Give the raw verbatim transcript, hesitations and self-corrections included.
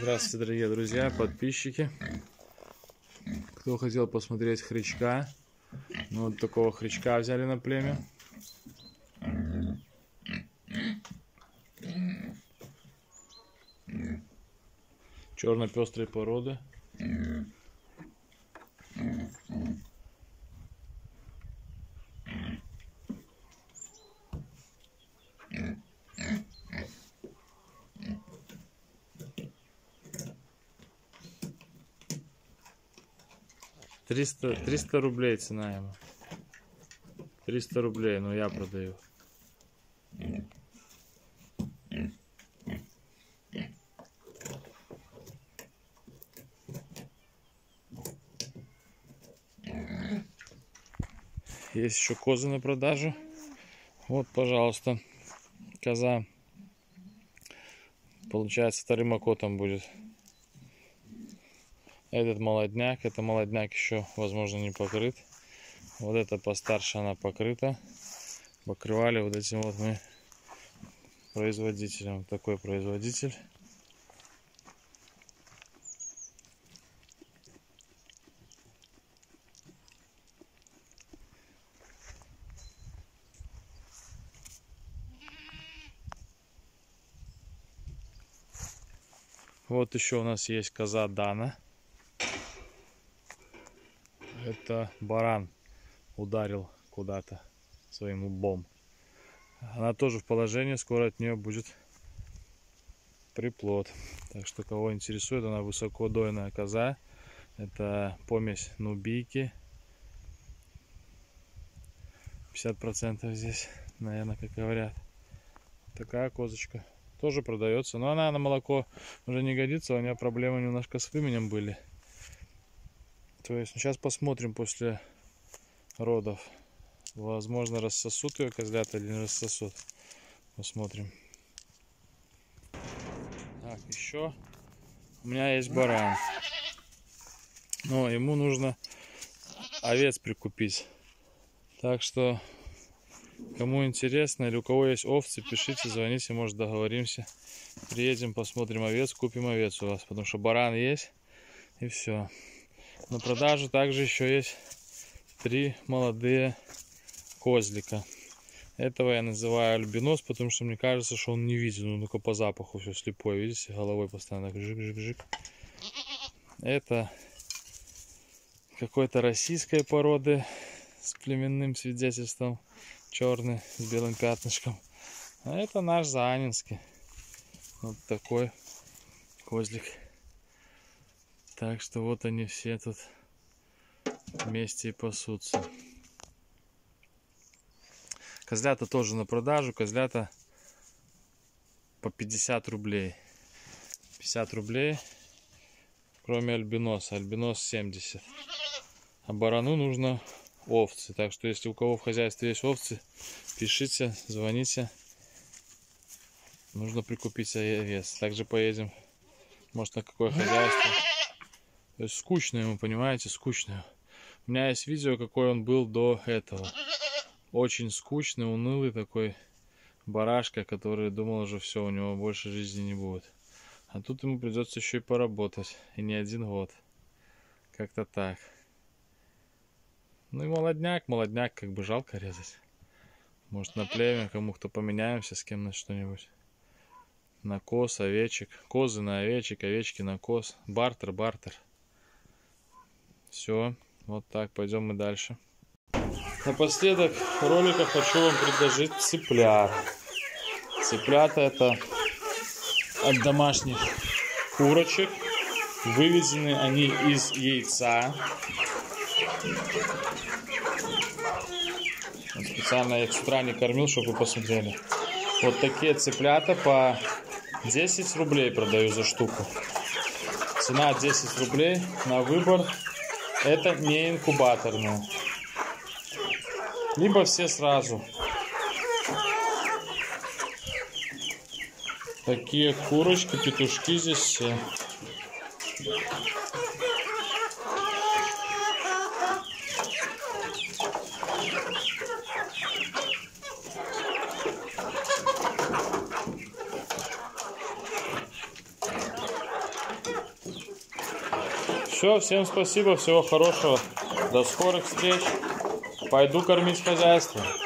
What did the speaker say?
Здравствуйте, дорогие друзья, подписчики. Кто хотел посмотреть хрячка, ну, вот такого хрячка взяли на племя. Черно-пестрой породы. триста, триста рублей цена ему. триста рублей, но я продаю. Есть еще козы на продажу. Вот, пожалуйста, коза. Получается, вторым окотом будет. Этот молодняк, это молодняк еще, возможно, не покрыт. Вот это постарше, она покрыта. Покрывали вот этим вот мы производителем. Вот такой производитель. Вот еще у нас есть коза Дана. Это баран ударил куда-то своим лбом. Она тоже в положении, скоро от нее будет приплод. Так что, кого интересует, она высокодойная коза. Это помесь нубийки. пятьдесят процентов здесь, наверное, как говорят. Такая козочка. Тоже продается. Но она на молоко уже не годится. У нее проблемы немножко с выменем были. То есть сейчас посмотрим после родов. Возможно, рассосут ее козлята или не рассосут. Посмотрим. Так, еще у меня есть баран. Но ему нужно овец прикупить. Так что, кому интересно или у кого есть овцы, пишите, звоните, может, договоримся. Приедем, посмотрим овец, купим овец у вас. Потому что баран есть и все. На продажу также еще есть три молодые козлика. Этого я называю альбинос, потому что мне кажется, что он не виден. Он только по запаху все слепой. Видите, головой постоянно жик-жик-жик. Это какой-то российской породы с племенным свидетельством. Черный, с белым пятнышком. А это наш заанинский. Вот такой козлик. Так что вот они все тут вместе и пасутся. Козлята тоже на продажу. Козлята по пятьдесят рублей. пятьдесят рублей, кроме альбиноса. Альбинос семьдесят. А барану нужно овцы. Так что если у кого в хозяйстве есть овцы, пишите, звоните. Нужно прикупить овец. Также поедем, может, на какое хозяйство. То есть скучно ему, понимаете, скучно. У меня есть видео, какой он был до этого. Очень скучный, унылый такой барашка, который думал уже все, у него больше жизни не будет. А тут ему придется еще и поработать. И не один год. Как-то так. Ну и молодняк, молодняк, как бы жалко резать. Может, на племя кому-то поменяемся с кем на что-нибудь. На коз, овечек. Козы на овечек, овечки на коз. Бартер, бартер. Все, вот так, пойдем мы дальше. Напоследок ролика хочу вам предложить цыплят. Цыплята это от домашних курочек. Выведены они из яйца. Специально я их с утра не кормил, чтобы вы посмотрели. Вот такие цыплята по десять рублей продаю за штуку. Цена десять рублей на выбор. Это не инкубаторные. Либо все сразу. Такие курочки, петушки здесь все. Все, всем спасибо, всего хорошего. До скорых встреч. Пойду кормить хозяйство.